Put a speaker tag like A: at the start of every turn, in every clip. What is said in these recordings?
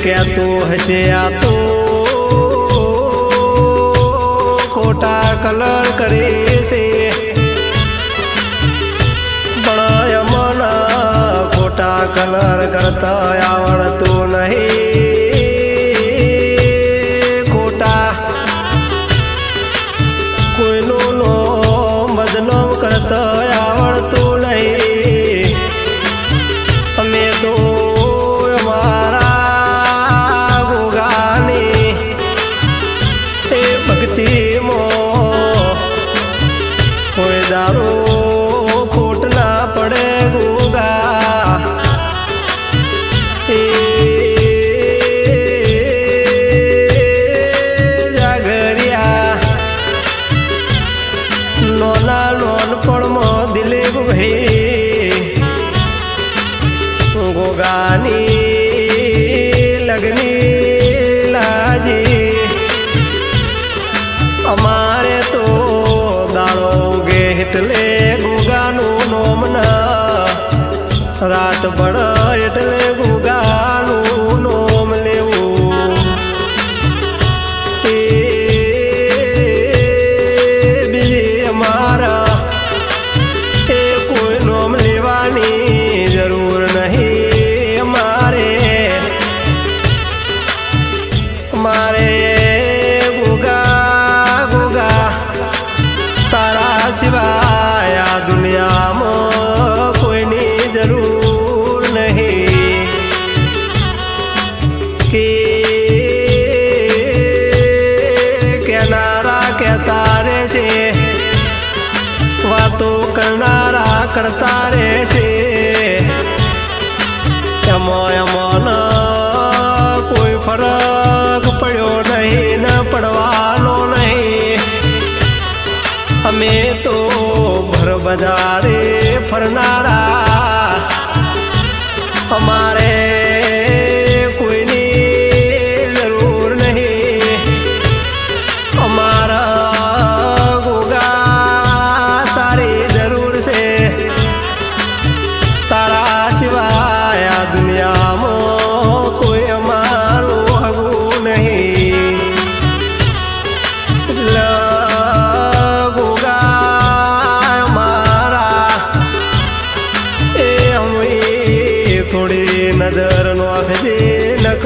A: क्या तू हसे आ तो खोटा कलर करे से बनाया मना खोटा कलर करता आवड़ तो नहीं खोटा कोई नो बदनाम करता आवड़ तो नहीं हमें तो हमारा गुगानी भक्ति मो कोई दारू खोट ना पड़े गुगा जागरिया लोना लोन पड़ मो दिले भाई गोगानी लगनी लाजी हमारे तो दाड़ोगे हिटले गुगानू नोमना रात बड़ा हिटले गुगानू नोम लेवू बिजी हमारा कोई नोम लेवानी जरूर नहीं हमारे गुगा गुगा तारा सिवाय दुनिया में कोई नहीं जरूर नहीं कि क्या नारा क्या तारे से बातों करनारा करता रे से यमो यमो न कोई फर्क पड़ो नहीं न पड़वानो नहीं हमें तो भर बाजारे फरनारा हमारे कोई नहीं जरूर नहीं हमारा गुगा तारी जरूर से तारा सिवाय दुनिया में कोई हमारो हगू नहीं लगूगा हमारा हम थोड़ी नजर नोखजे नक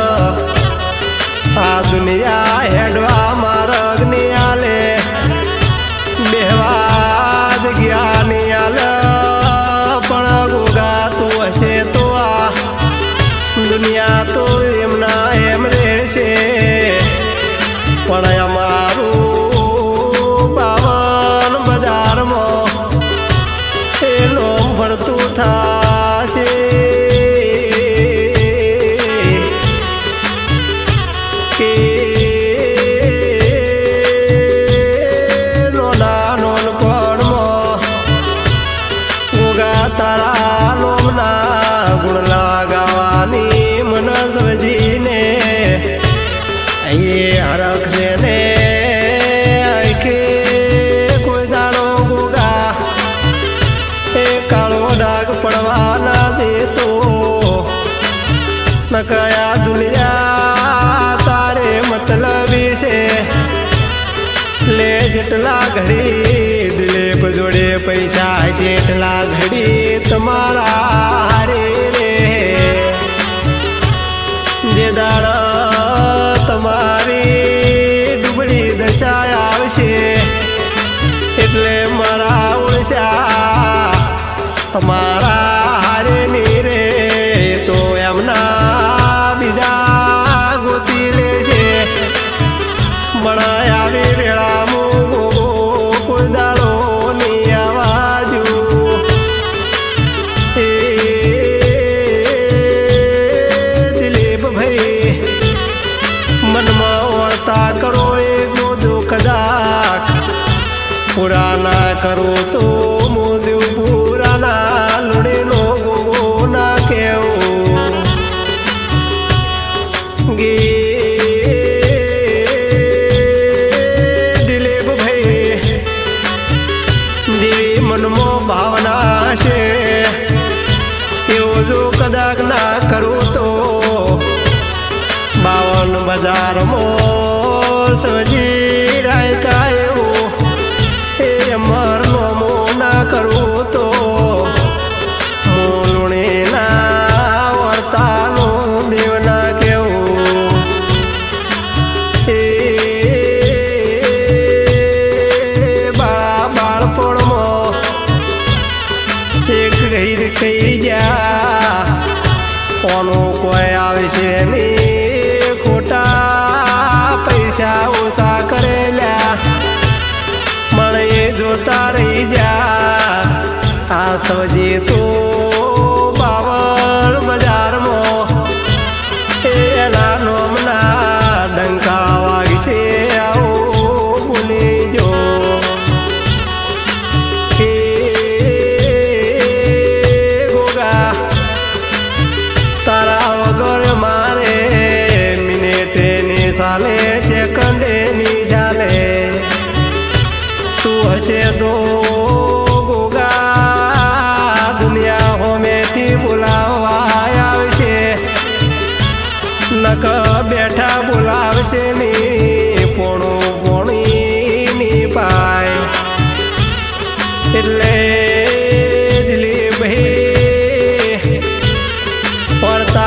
A: आ दुनिया हेडवा मारगनी आले बेहवाद ज्ञानी आल पण गुगा तू हसे तो आ दुनिया तो एमना एम रे से पण हमारू पावन बाजार में एनो भरतू था से के नोना नोन पण गुगा तारा नोमना गुण लगावानी मन समझी ने ये हरक से ने आके कोई दानो गुगा कालो डाग पड़वा ना दे तो न कया दुनिया तारे मतलबी से ले जटला घड़ी दिले जोड़े पैसा सेटला घड़ी तुम्हारा हरे रे जे दाड़ा तुम्हारी डुबड़ी दशा आवशे એટલે મારા ઓળશા તમારા હારે નીરે તો એમના બીજા ગોતી લેશે બનાય આવી વેળા મૂગો કોઈ દાડો ની આવાજુ દિલીપ ભાઈ મનમાં વળતા કરો એક મોજો કદાચ पुराना करो तो मोदू पुराना लुड़े नो गो ना केओ गे दिलीप भाई देवी मनमा भावना से यो जो कदाक ना करो तो बजार में सजी राय कायो ए मर नो ना करूँ तो मोलुणे ना वर्तालो देवना केवू ए बाळा बाळपण में एक गहीर कही जा कोनो कोई आवशे नहीं खोटा पैसा ओसा करेला मणे जोता रही जा आ सवजी तो बावल बजार में एना नोमना डंका वागशे आओ बोली जो गोगा तारा वगर मारे मिनिटे नी साले सेकंडे नी चाले तू हसे तो गोगा दुनिया होमेती बुलावा आवशे नक बैठा बुलावशे नी पोणू पोणी नी पाय એટલે દિલીપ ભાઈ વર્તા